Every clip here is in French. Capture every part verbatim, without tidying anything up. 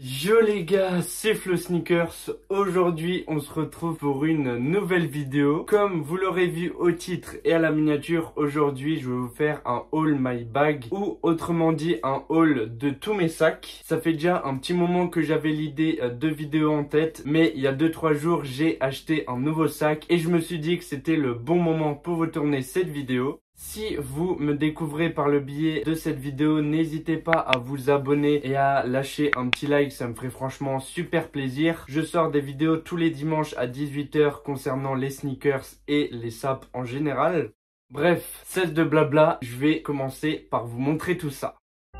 Yo les gars, c'est Flo Sneakers. Aujourd'hui, on se retrouve pour une nouvelle vidéo. Comme vous l'aurez vu au titre et à la miniature, aujourd'hui, je vais vous faire un haul my bag ou autrement dit un haul de tous mes sacs. Ça fait déjà un petit moment que j'avais l'idée de vidéo en tête, mais il y a deux trois jours, j'ai acheté un nouveau sac et je me suis dit que c'était le bon moment pour vous tourner cette vidéo. Si vous me découvrez par le biais de cette vidéo, n'hésitez pas à vous abonner et à lâcher un petit like, ça me ferait franchement super plaisir. Je sors des vidéos tous les dimanches à dix-huit heures concernant les sneakers et les sapes en général. Bref, cesse de blabla, je vais commencer par vous montrer tout ça.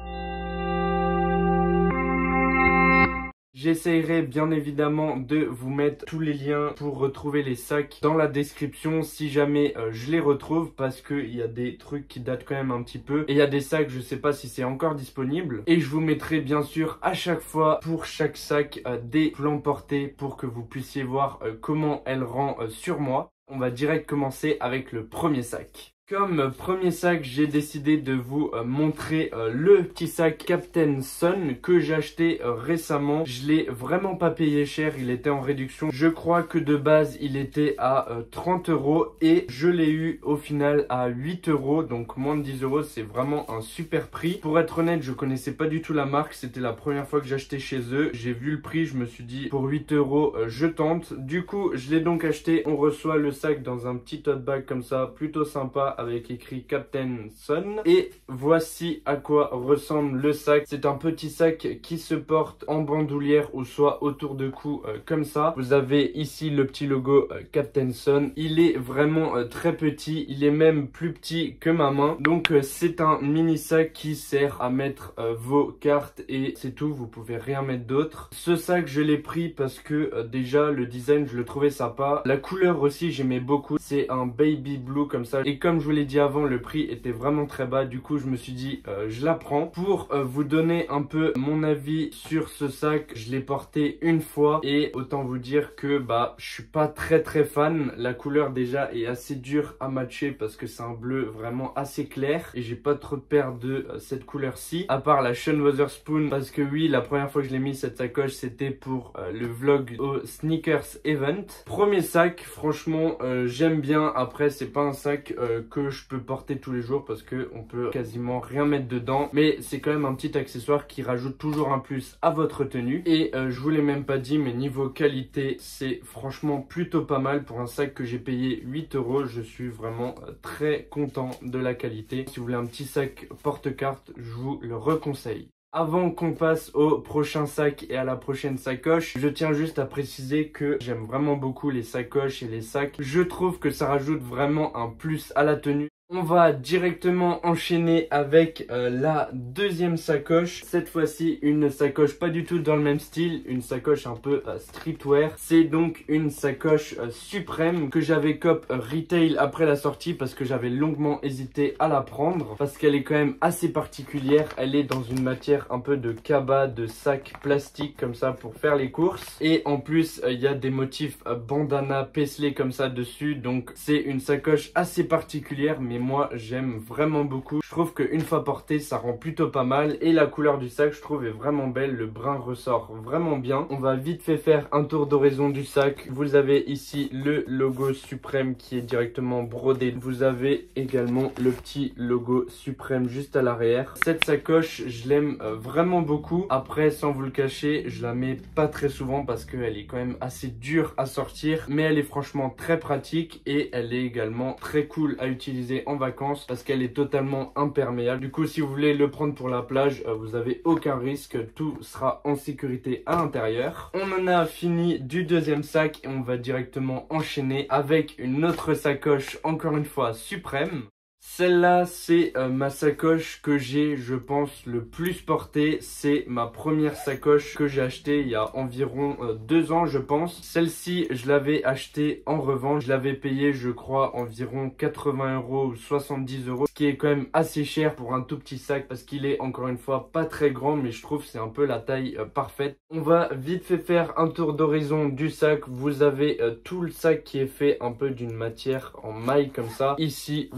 J'essaierai bien évidemment de vous mettre tous les liens pour retrouver les sacs dans la description si jamais euh, je les retrouve, parce qu'il y a des trucs qui datent quand même un petit peu et il y a des sacs, je sais pas si c'est encore disponible, et je vous mettrai bien sûr à chaque fois pour chaque sac euh, des plans portés pour que vous puissiez voir euh, comment elle rend euh, sur moi. On va direct commencer avec le premier sac. Comme premier sac, j'ai décidé de vous euh, montrer euh, le petit sac Captain Sun que j'ai acheté euh, récemment. Je l'ai vraiment pas payé cher, il était en réduction. Je crois que de base, il était à euh, trente euros et je l'ai eu au final à huit euros, donc moins de dix euros. C'est vraiment un super prix. Pour être honnête, je connaissais pas du tout la marque, c'était la première fois que j'achetais chez eux. J'ai vu le prix, je me suis dit pour huit euros, euh, je tente. Du coup, je l'ai donc acheté. On reçoit le sac dans un petit tote bag comme ça, plutôt sympa, avec écrit Captain Sun. Et voici à quoi ressemble le sac. C'est un petit sac qui se porte en bandoulière ou soit autour de cou euh, comme ça. Vous avez ici le petit logo euh, Captain Sun. Il est vraiment euh, très petit. Il est même plus petit que ma main. Donc euh, c'est un mini sac qui sert à mettre euh, vos cartes et c'est tout. Vous pouvez rien mettre d'autre. Ce sac, je l'ai pris parce que euh, déjà le design, je le trouvais sympa. La couleur aussi, j'aimais beaucoup. C'est un baby blue comme ça. Et comme je vous l'ai dit avant, le prix était vraiment très bas. Du coup, je me suis dit, euh, je la prends. Pour euh, vous donner un peu mon avis sur ce sac, je l'ai porté une fois et autant vous dire que bah je suis pas très très fan. La couleur déjà est assez dure à matcher parce que c'est un bleu vraiment assez clair et j'ai pas trop de paire de euh, cette couleur-ci. À part la Sean Wotherspoon, parce que oui, la première fois que je l'ai mis cette sacoche, c'était pour euh, le vlog au Sneakers Event. Premier sac, franchement, euh, j'aime bien. Après, c'est pas un sac euh, que je peux porter tous les jours parce que on peut quasiment rien mettre dedans, mais c'est quand même un petit accessoire qui rajoute toujours un plus à votre tenue. Et euh, je vous l'ai même pas dit, mais niveau qualité, c'est franchement plutôt pas mal pour un sac que j'ai payé huit euros. Je suis vraiment euh, très content de la qualité. Si vous voulez un petit sac porte-carte, je vous le reconseille. Avant qu'on passe au prochain sac et à la prochaine sacoche, je tiens juste à préciser que j'aime vraiment beaucoup les sacoches et les sacs. Je trouve que ça rajoute vraiment un plus à la tenue. On va directement enchaîner avec euh, la deuxième sacoche. Cette fois-ci, une sacoche pas du tout dans le même style, une sacoche un peu euh, streetwear. C'est donc une sacoche euh, suprême que j'avais cop euh, retail après la sortie parce que j'avais longuement hésité à la prendre parce qu'elle est quand même assez particulière. Elle est dans une matière un peu de cabas, de sac plastique comme ça pour faire les courses. Et en plus, il euh, y a des motifs euh, bandana Paisley comme ça dessus. Donc c'est une sacoche assez particulière, mais moi j'aime vraiment beaucoup. Je trouve qu'une fois portée, ça rend plutôt pas mal et la couleur du sac, je trouve, est vraiment belle. Le brun ressort vraiment bien. On va vite fait faire un tour d'horizon du sac. Vous avez ici le logo Suprême qui est directement brodé. Vous avez également le petit logo Suprême juste à l'arrière. Cette sacoche, je l'aime euh, vraiment beaucoup. Après, sans vous le cacher, je la mets pas très souvent parce qu'elle est quand même assez dure à sortir, mais elle est franchement très pratique et elle est également très cool à utiliser en vacances parce qu'elle est totalement imperméable. Du coup, si vous voulez le prendre pour la plage, euh, vous avez aucun risque, tout sera en sécurité à l'intérieur. On en a fini du deuxième sac et on va directement enchaîner avec une autre sacoche, encore une fois Suprême. Celle-là, c'est euh, ma sacoche que j'ai, je pense, le plus portée. C'est ma première sacoche que j'ai achetée il y a environ euh, deux ans, je pense. Celle-ci, je l'avais achetée en revente. Je l'avais payée, je crois, environ quatre-vingts euros ou soixante-dix euros. Ce qui est quand même assez cher pour un tout petit sac parce qu'il est, encore une fois, pas très grand. Mais je trouve que c'est un peu la taille euh, parfaite. On va vite fait faire un tour d'horizon du sac. Vous avez euh, tout le sac qui est fait un peu d'une matière en maille comme ça. Ici, vous avez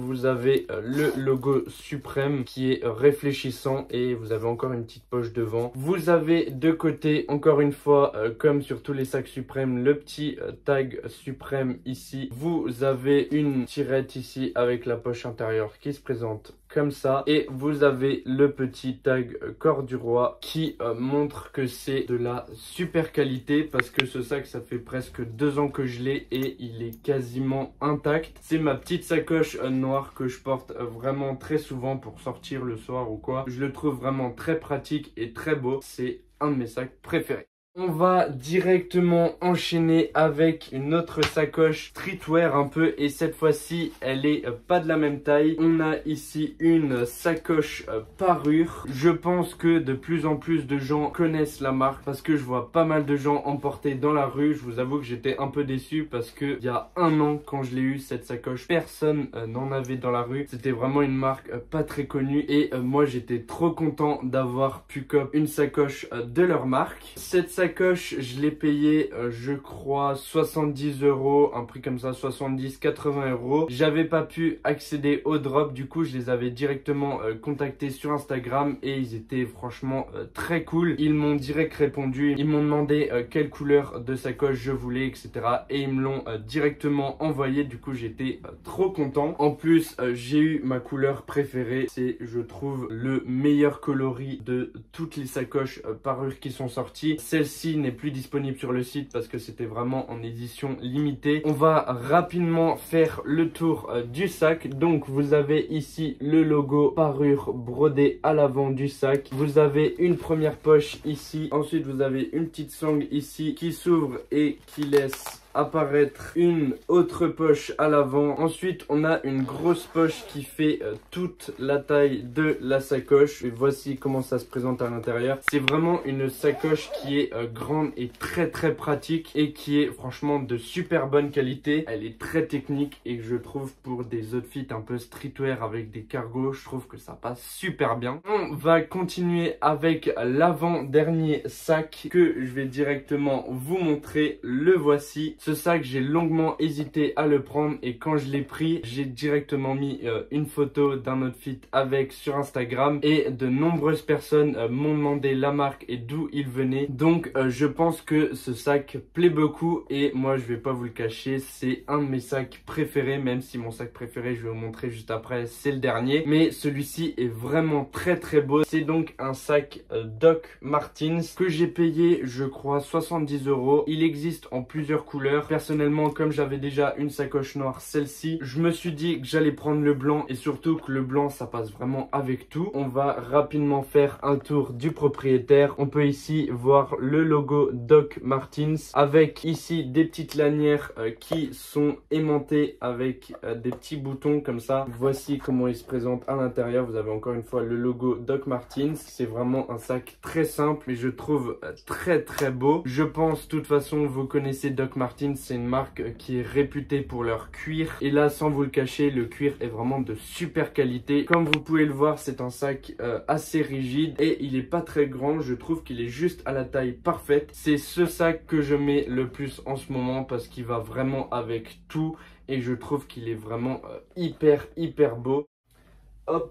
avez euh, le logo Suprême qui est euh, réfléchissant et vous avez encore une petite poche devant. Vous avez de côté, encore une fois, euh, comme sur tous les sacs Suprême, le petit euh, tag Suprême ici. Vous avez une tirette ici avec la poche intérieure qui se présente comme ça, et vous avez le petit tag euh, Corps du Roi qui euh, montre que c'est de la super qualité, parce que ce sac, ça fait presque deux ans que je l'ai et il est quasiment intact. C'est ma petite sacoche euh, noire que je porte euh, vraiment très souvent pour sortir le soir ou quoi. Je le trouve vraiment très pratique et très beau. C'est un de mes sacs préférés. On va directement enchaîner avec une autre sacoche streetwear un peu, et cette fois-ci elle est pas de la même taille. On a ici une sacoche parure. Je pense que de plus en plus de gens connaissent la marque parce que je vois pas mal de gens en porter dans la rue. Je vous avoue que j'étais un peu déçu parce que il y a un an, quand je l'ai eu cette sacoche, personne euh, n'en avait dans la rue. C'était vraiment une marque euh, pas très connue, et euh, moi j'étais trop content d'avoir pu cop une sacoche euh, de leur marque. Cette sacoche sacoche, je l'ai payé, euh, je crois, soixante-dix euros, un prix comme ça, soixante-dix quatre-vingts euros. J'avais pas pu accéder au drop, du coup, je les avais directement euh, contactés sur Instagram et ils étaient franchement euh, très cool. Ils m'ont direct répondu, ils m'ont demandé euh, quelle couleur de sacoche je voulais, et cetera. Et ils me l'ont euh, directement envoyé, du coup, j'étais euh, trop content. En plus, euh, j'ai eu ma couleur préférée, c'est, je trouve, le meilleur coloris de toutes les sacoches euh, parures qui sont sorties. Celle-ci n'est plus disponible sur le site parce que c'était vraiment en édition limitée. On va rapidement faire le tour euh, du sac. Donc vous avez ici le logo parure brodé à l'avant du sac. Vous avez une première poche ici. Ensuite vous avez une petite sangle ici qui s'ouvre et qui laisse apparaître une autre poche à l'avant. Ensuite on a une grosse poche qui fait euh, toute la taille de la sacoche, et voici comment ça se présente à l'intérieur. C'est vraiment une sacoche qui est euh, grande et très très pratique, et qui est franchement de super bonne qualité. Elle est très technique, et je trouve pour des outfits un peu streetwear avec des cargos, je trouve que ça passe super bien. On va continuer avec l'avant-dernier sac que je vais directement vous montrer. Le voici. Ce sac, j'ai longuement hésité à le prendre, et quand je l'ai pris, j'ai directement mis euh, une photo d'un outfit avec sur Instagram, et de nombreuses personnes euh, m'ont demandé la marque et d'où il venait. Donc euh, je pense que ce sac plaît beaucoup, et moi je vais pas vous le cacher, c'est un de mes sacs préférés, même si mon sac préféré, je vais vous montrer juste après, c'est le dernier. Mais celui-ci est vraiment très très beau. C'est donc un sac euh, Doc Martens que j'ai payé, je crois, soixante-dix euros. Il existe en plusieurs couleurs. Personnellement, comme j'avais déjà une sacoche noire, celle-ci, je me suis dit que j'allais prendre le blanc, et surtout que le blanc ça passe vraiment avec tout. On va rapidement faire un tour du propriétaire. On peut ici voir le logo Doc Martens avec ici des petites lanières euh, qui sont aimantées avec euh, des petits boutons comme ça. Voici comment il se présente à l'intérieur. Vous avez encore une fois le logo Doc Martens. C'est vraiment un sac très simple et je trouve euh, très très beau. Je pense, de toute façon, vous connaissez Doc Martens. C'est une marque qui est réputée pour leur cuir, et là, sans vous le cacher, le cuir est vraiment de super qualité. Comme vous pouvez le voir, c'est un sac euh, assez rigide, et il est pas très grand. Je trouve qu'il est juste à la taille parfaite. C'est ce sac que je mets le plus en ce moment parce qu'il va vraiment avec tout, et je trouve qu'il est vraiment euh, hyper hyper beau. Hop.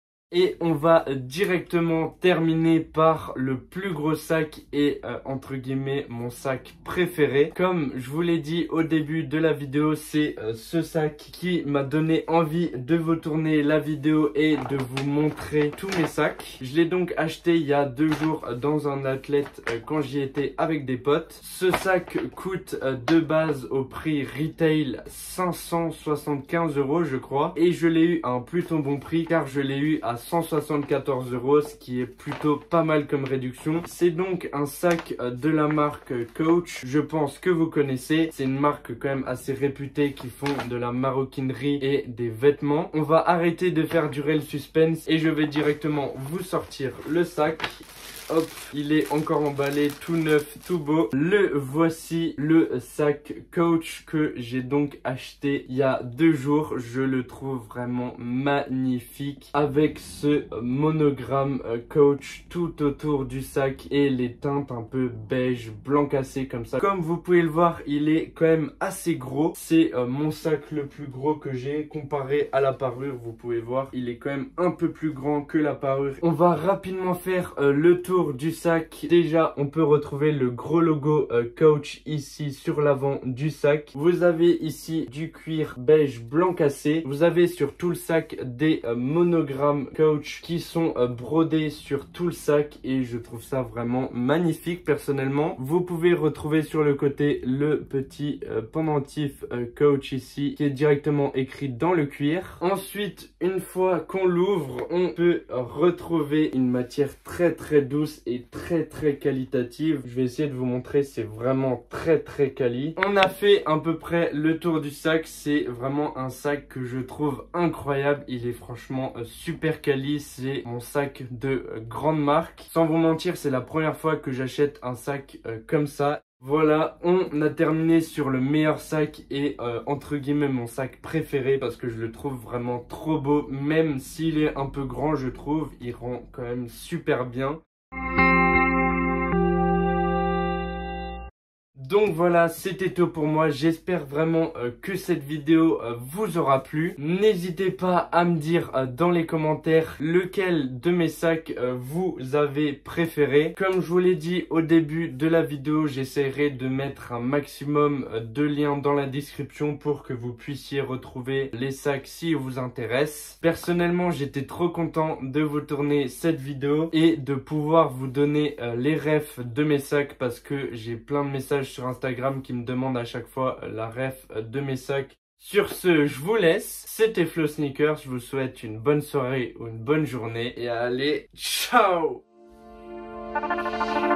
Et on va directement terminer par le plus gros sac et euh, entre guillemets mon sac préféré. Comme je vous l'ai dit au début de la vidéo, c'est euh, ce sac qui m'a donné envie de vous tourner la vidéo et de vous montrer tous mes sacs. Je l'ai donc acheté il y a deux jours dans un outlet euh, quand j'y étais avec des potes. Ce sac coûte euh, de base au prix retail cinq cent soixante-quinze euros je crois. Et je l'ai eu à un plutôt bon prix car je l'ai eu à cent soixante-quatorze euros, ce qui est plutôt pas mal comme réduction. C'est donc un sac de la marque Coach, je pense que vous connaissez. C'est une marque quand même assez réputée qui font de la maroquinerie et des vêtements. On va arrêter de faire durer le suspense et je vais directement vous sortir le sac. hop, il est encore emballé, tout neuf, tout beau. Le voici, le sac Coach que j'ai donc acheté il y a deux jours. Je le trouve vraiment magnifique avec ce monogramme Coach tout autour du sac et les teintes un peu beige, blanc cassé comme ça. Comme vous pouvez le voir, il est quand même assez gros. C'est euh, mon sac le plus gros que j'ai comparé à la parure. Vous pouvez voir, il est quand même un peu plus grand que la parure. On va rapidement faire euh, le tour du sac. Déjà, on peut retrouver le gros logo euh, Coach ici sur l'avant du sac. Vous avez ici du cuir beige blanc cassé. Vous avez sur tout le sac des euh, monogrammes Coach qui sont euh, brodés sur tout le sac et je trouve ça vraiment magnifique personnellement. Vous pouvez retrouver sur le côté le petit euh, pendentif euh, Coach ici qui est directement écrit dans le cuir. Ensuite, une fois qu'on l'ouvre, on peut retrouver une matière très très douce et très très qualitative. Je vais essayer de vous montrer, c'est vraiment très très quali. On a fait à peu près le tour du sac. C'est vraiment un sac que je trouve incroyable. Il est franchement euh, super quali. C'est mon sac de euh, grande marque. Sans vous mentir, c'est la première fois que j'achète un sac euh, comme ça. Voilà, on a terminé sur le meilleur sac et euh, entre guillemets mon sac préféré parce que je le trouve vraiment trop beau. Même s'il est un peu grand, je trouve, il rend quand même super bien. Donc voilà, c'était tout pour moi. J'espère vraiment euh, que cette vidéo euh, vous aura plu. N'hésitez pas à me dire euh, dans les commentaires lequel de mes sacs euh, vous avez préféré. Comme je vous l'ai dit au début de la vidéo, j'essaierai de mettre un maximum euh, de liens dans la description pour que vous puissiez retrouver les sacs si vous intéressent. Personnellement, j'étais trop content de vous tourner cette vidéo et de pouvoir vous donner euh, les refs de mes sacs parce que j'ai plein de messages sur Instagram qui me demandent à chaque fois la ref de mes sacs. Sur ce, je vous laisse. C'était Flow Sneakers. Je vous souhaite une bonne soirée ou une bonne journée. Et allez, ciao!